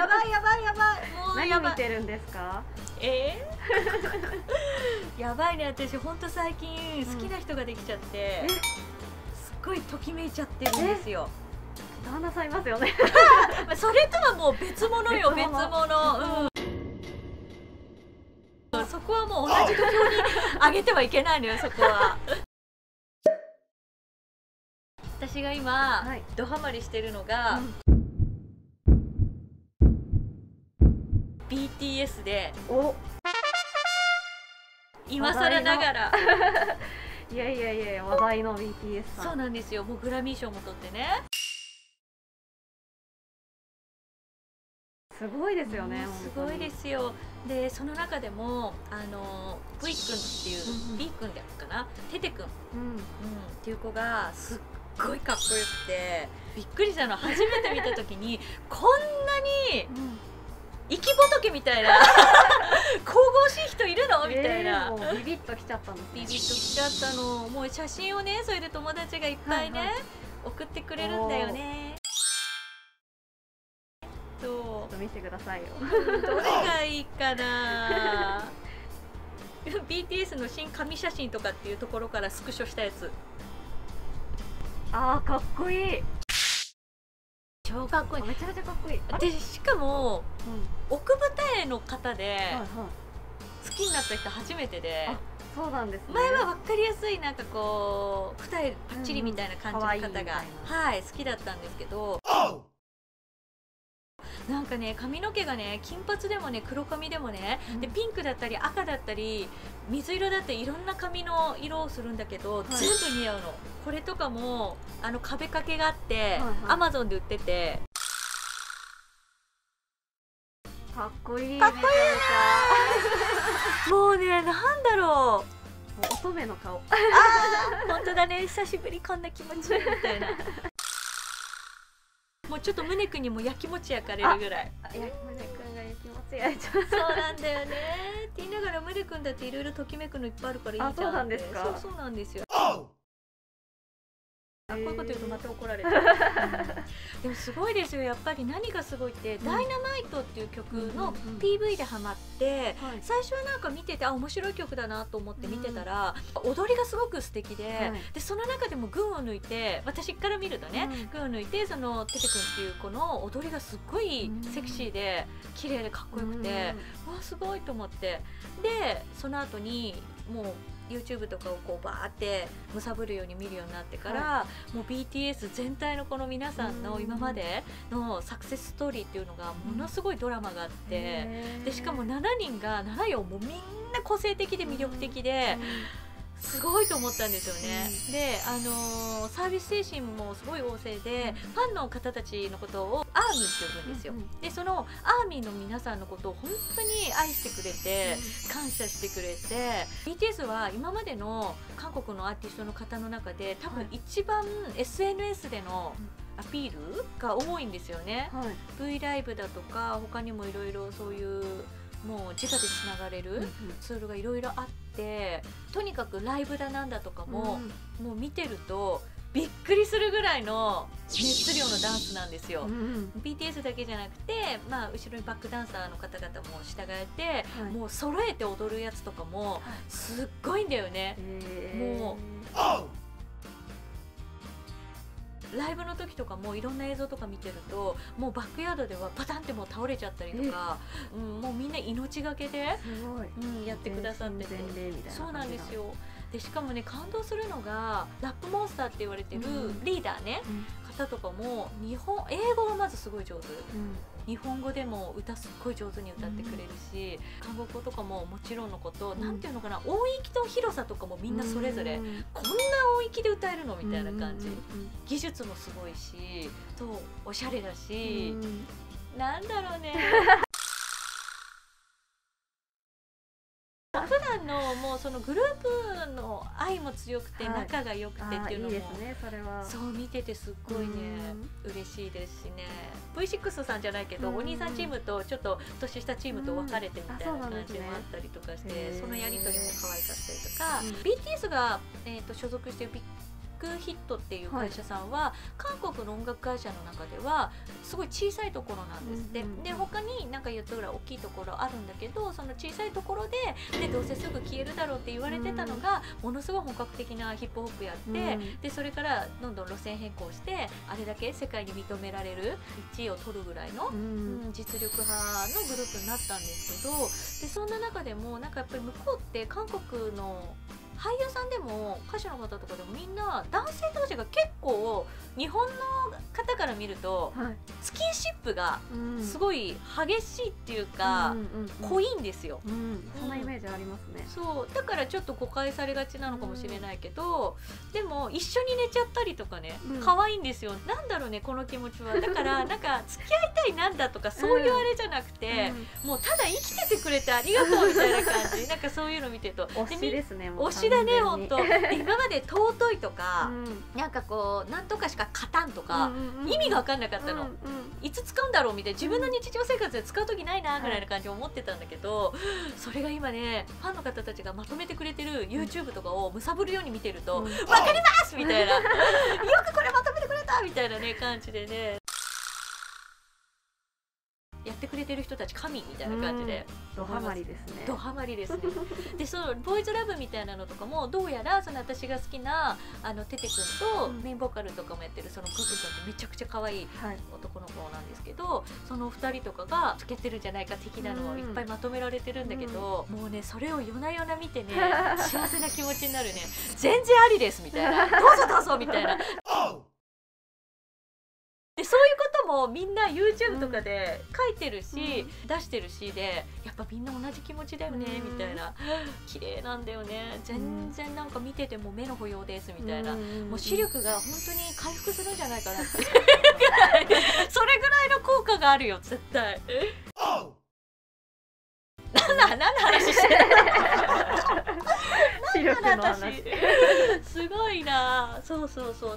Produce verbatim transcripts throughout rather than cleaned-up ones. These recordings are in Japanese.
やばいやばいやばい、もうやばい。 何見てるんですか？ えー、やばいね、私ほんと最近好きな人ができちゃって、うん、すっごいときめいちゃってるんですよ。 旦那さんいますよね。 それとはもう別物よ、別物。うん、そこはもう同じ土俵に上げてはいけないのよ、そこは。私が今、はい、ドハマりしてるのが、うん、ビーティーエス で、お今更ながらいやいやいや、話題の ビーティーエス さん。 そうなんですよ、もうグラミー賞も取ってね。 すごいですよね。 すごいですよ。でその中でもあの V 君っていう、うん、B 君だったかな、テテ君、うんうん、っていう子がすっごいかっこよくてびっくりしたの。初めて見た時にこんなに生き仏みたいな神々しい人いるのみたいな、 えー、もうビビッときちゃったんですね。 ビビッときちゃったの。もう写真をね、それで友達がいっぱいね、はいはい、送ってくれるんだよね。 ちょっと見せてくださいよ。 どれがいいかな。ビーティーエス の新神写真とかっていうところからスクショしたやつ。 あー、かっこいい。 超かっこいい。 めちゃめちゃかっこいい。 でしかも、うん、奥二重の方で好きになった人初めてで。あ、 そうなんですね。 前は分かりやすいなんかこう二重パッチリみたいな感じの方が、はい、好きだったんですけど。なんかね、髪の毛がね、金髪でもね、黒髪でもね、うん、でピンクだったり赤だったり水色だったりいろんな髪の色をするんだけど、はい、全部似合うの。これとかもあの壁掛けがあってアマゾンで売ってて、 かっこいい。 かっこいいね。もうね、なんだろう、乙女の顔。 ああ、本当だね、久しぶり、こんな気持ちいいみたいな。もうちょっと胸くんにもやきもち焼かれるぐらい。 やき胸くんがやきもち焼いちゃう。 そうなんだよね。って言いながら胸くんだっていろいろときめくのいっぱいあるからいいじゃんって。 そうなんですか。 そうそうなんですよ。こういうこと言うとまた怒られちゃう。うん、でもすごいですよ。やっぱり何がすごいって、うん、ダイナマイトっていう曲の ピーブイ でハマって、うんうん、最初はなんか見てて、あ、面白い曲だなと思って見てたら、うん、踊りがすごく素敵で、はい、でその中でも群を抜いて、私から見るとね、うん、群を抜いてそのテテ君っていう子の踊りがすっごいセクシーで綺麗でかっこよくて、うん、わあすごいと思って、でその後にもうYouTube とかをこうバーって貪るように見るようになってから、はい、もう ビーティーエス 全体のこの皆さんの今までのサクセスストーリーっていうのがものすごいドラマがあって、でしかもしちにんがななよんもみんな個性的で魅力的で。すごいと思ったんですよね。で、あのー、サービス精神もすごい旺盛で、ファンの方たちのことをアーミーって呼ぶんですよ。でそのアーミーの皆さんのことを本当に愛してくれて、感謝してくれて、 ビーティーエス は今までの韓国のアーティストの方の中で多分一番 エスエヌエス でのアピールが多いんですよね。はい、V ライブだとか他にもいろいろそういうもう直でつながれるツールがいろいろあって、とにかくライブだなんだとかも、うん、もう見てるとびっくりするぐらいの熱量のダンスなんですよ。うん、ビーティーエス だけじゃなくて、まあ、後ろにバックダンサーの方々も従えて、はい、もう揃えて踊るやつとかもすっごいんだよね。もうライブの時とかもいろんな映像とか見てると、もうバックヤードではパタンってもう倒れちゃったりとか、うん、もうみんな命がけで、うん、やってくださってて、そうなんですよ。でしかもね、感動するのがラップモンスターって言われてるリーダーね、うん、方とかも日本英語がまずすごい上手、うん、日本語でも歌すっごい上手に歌ってくれるし、うん、韓国語とかももちろんのこと、うん、なんていうのかな、音域と広さとかもみんなそれぞれ、うん、こんな音域で歌えるのみたいな感じ、うん、技術もすごいし、とおしゃれだし、うん、なんだろうね。普段のもうそのグループの愛も強くて仲が良くてっていうのも、いいですね、それは。そう見ててすっごいね嬉しいですしね。 ブイシックス さんじゃないけどお兄さんチームとちょっと年下チームと分かれてみたいな感じもあったりとかして、そのやり取りも可愛かったりとか、 ビーティーエス が、えー、と所属しているビッグクヒットっていう会社さんは、はい、韓国の音楽会社の中ではすごい小さいところなんですって、うんうん、で他になんか言ったぐらい大きいところあるんだけど、その小さいところで、でどうせすぐ消えるだろうって言われてたのが、うん、ものすごい本格的なヒップホップやって、うん、でそれからどんどん路線変更してあれだけ世界に認められるいちいを取るぐらいの、うんうん、実力派のグループになったんですけど、でそんな中でもなんかやっぱり向こうって韓国の俳優さんでも歌手の方とかでもみんな男性同士が結構日本の方から見ると、はい、スキンシップがすごい激しいっていうか、うん、濃いんですよ、 うんうん、そんなイメージありますね、 うん、そうだからちょっと誤解されがちなのかもしれないけど、うん、でも一緒に寝ちゃったりとかね、うん、可愛いんですよ。なんだろうねこの気持ちは。だからなんか付き合いたいなんだとかそういうあれじゃなくて、うん、もうただ生きててくれてありがとうみたいな感じなんかそういうの見てると推しですね。 もう推しだね本当。今まで尊いとか、うん、なんかこうなんとかしか勝たんとか、うんうん、意味が分かんなかったの、うんうん、いつ使うんだろうみたいな、自分の日常生活で使う時ないなぐらいな感じを思ってたんだけど、うん、それが今ねファンの方たちがまとめてくれてる YouTube とかをむさぶるように見てると、うん、分かりますみたいなよくこれまとめてくれたみたいなね感じでねやってくれてる人たち神みたいな感じで、 うん、ドハマりですね。 ドハマりですね。でそのボーイズラブみたいなのとかもどうやらその私が好きなあのテテ君とメインボーカルとかもやってるそのグク君ってめちゃくちゃ可愛い男の子なんですけど、はい、そのふたりとかがつけてるんじゃないか的なのをいっぱいまとめられてるんだけど、うん、もうねそれを夜な夜な見てね幸せな気持ちになるね。全然ありですみたいなどうぞどうぞみたいな。でそういうこともみんな YouTube とかで書いてるし、うん、出してるしでやっぱみんな同じ気持ちだよね、うん、みたいな綺麗なんだよね全然なんか見てても目の保養ですみたいな、うん、もう視力が本当に回復するんじゃないかなってそれぐらいの効果があるよ絶対。何の何の話してる視力の話すごいな。そうそうそう。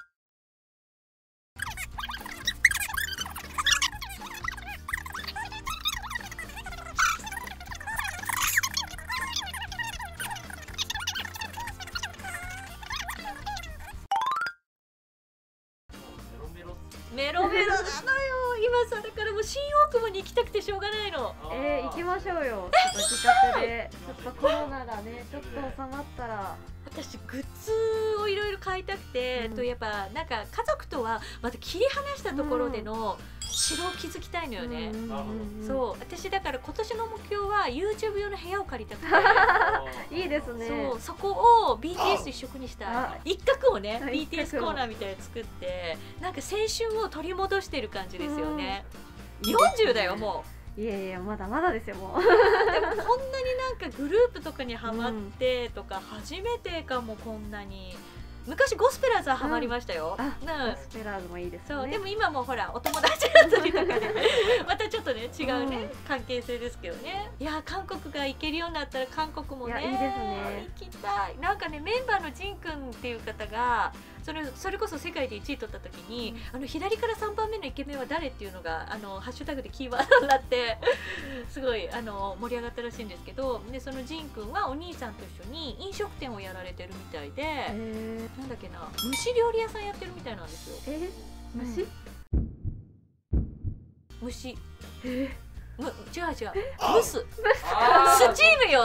メロメロなのよ今さ。だからもう新大久保に行きたくてしょうがないの。 えー、行きましょうよ。ちょっと自宅でちょっとコロナがねちょっと収まったら。 私グッズをいろいろ買いたくて、うん、とやっぱなんか家族とはまた切り離したところでの城を築きたいのよね。そう私だから今年の目標は YouTube 用の部屋を借りたくていいですね。 そうそこを ビーティーエス 一色にしたい一角をね ビーティーエス コーナーみたいに作ってなんか青春を取り戻してる感じですよね。よんじゅうだよもう。 いやいやまだまだですよもう。 でもこんなになんかグループとかにハマってとか、うん、初めてかもこんなに。昔ゴスペラーズはハマりましたよ。 うん、ゴスペラーズもいいですね。 そうでも今もほらお友達だったりとかでまたちょっとね違うね、うん、関係性ですけどね。いや韓国が行けるようになったら韓国もねいいですね。 行きたい。なんかねメンバーのジン君っていう方がそれそれこそ世界でいちい取った時に、うん、あの左からさんばんめのイケメンは誰っていうのがあのハッシュタグでキーワードになってすごいあの盛り上がったらしいんですけど、でそのジン君はお兄さんと一緒に飲食店をやられてるみたいで、なんだっけな蒸し料理屋さんやってるみたいなんですよ。 えー、蒸し、 うん、蒸しえー、む違う違う蒸すスチームよ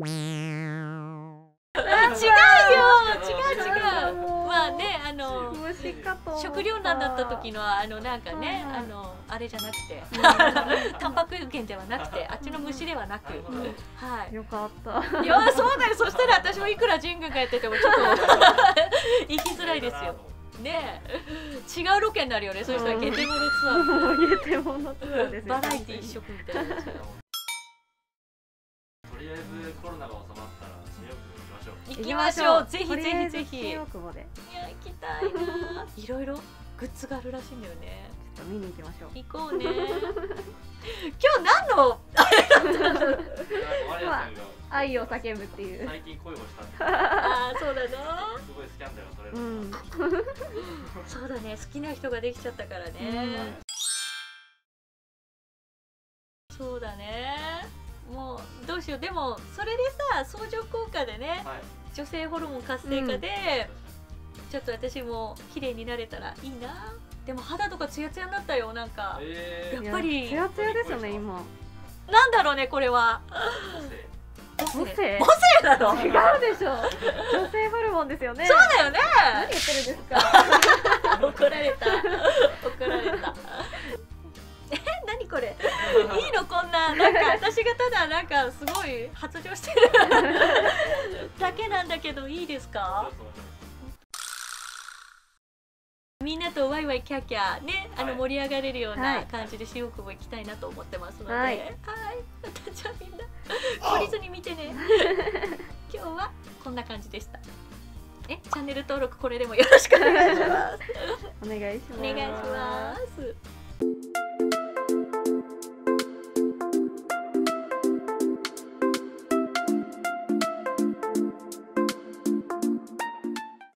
違うよ違う違うまあねあの食糧難だった時のあのなんかねあのあれじゃなくてタンパク源ではなくてあっちの虫ではなく、はいよかった。 いやそうだよ。そしたら私もいくらジングがやっててもちょっと行きづらいですよね。違うロケになるよね。そうしたらゲテモノツアーゲテモノツアーです。 バラエティー一色みたいな。とりあえずコロナが収まったら新大久保行きましょう。 行きましょう。ぜひぜひぜひ。 新大久保で。 いや行きたいな。いろいろグッズがあるらしいんだよね。 ちょっと見に行きましょう。 行こうね。今日何のあれだったの？ 愛を叫ぶっていう。 最近恋をしたって。 ああそうだな。 すごいスキャンダルが取れる。 うん、 そうだね。好きな人ができちゃったからね。うん、そうだね。もうどうしよう。でもそれでさ相乗効果でね、はい、女性ホルモン活性化で、 ちょっと私も綺麗になれたらいいな。でも肌とかツヤツヤになったよ。なんか、 えー、 やっぱりツヤツヤですよね今。 なんだろうねこれは。 母性？ 母性なの？ 違うでしょ。女性ホルモンですよね。 そうだよね。 何言ってるんですか。 怒られた。怒られた。え、何これ？いいのこんな、なんか私がただなんかすごい発情してるだけなんだけどいいですか？みんなとワイワイキャーキャーね、あの盛り上がれるようはない感じで新大久保行きたいなと思ってますので、は、 はいいじゃあみんな懲りずに見てね。今日はこんな感じでした。え、チャンネル登録これでもよろしくお願いします。 お願いします。 お願いします。